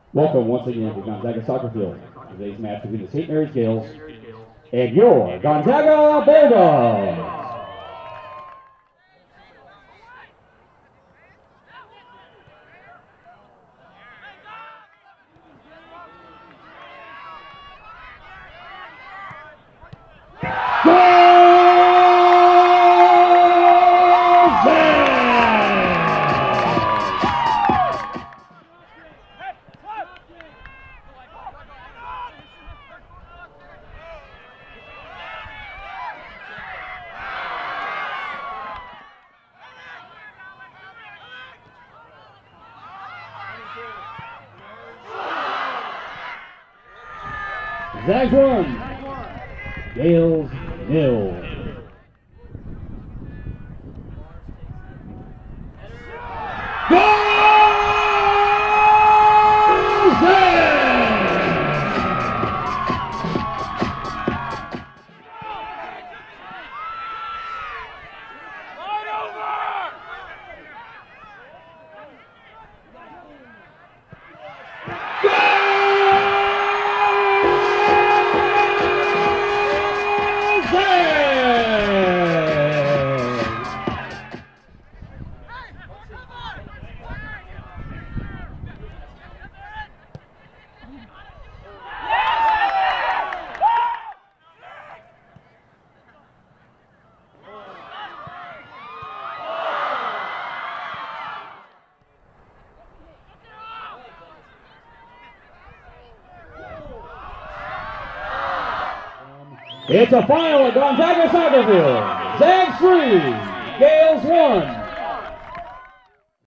Welcome once again to Gonzaga Soccer Field. Today's match between the St. Mary's Gales and your Gonzaga Bulldogs. Zags 1, Gales 0. It's a final at Gonzaga Soccer Field. Zags 3, Gales 1.